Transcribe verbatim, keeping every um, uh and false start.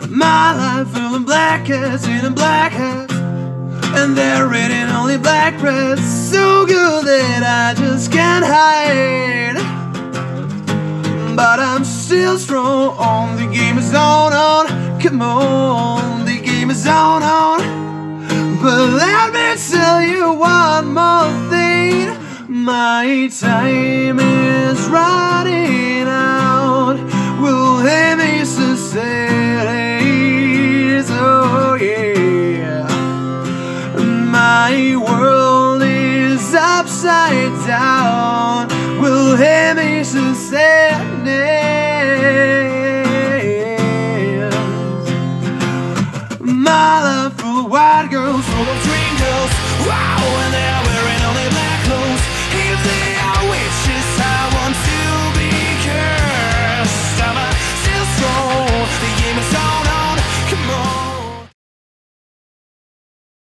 My life full of black cats eating black hats, and they're reading only black press. So good that I just can't hide. But I'm still strong, the game is on, on. Come on, the game is on, on. But let me tell you one more thing. My time is running out.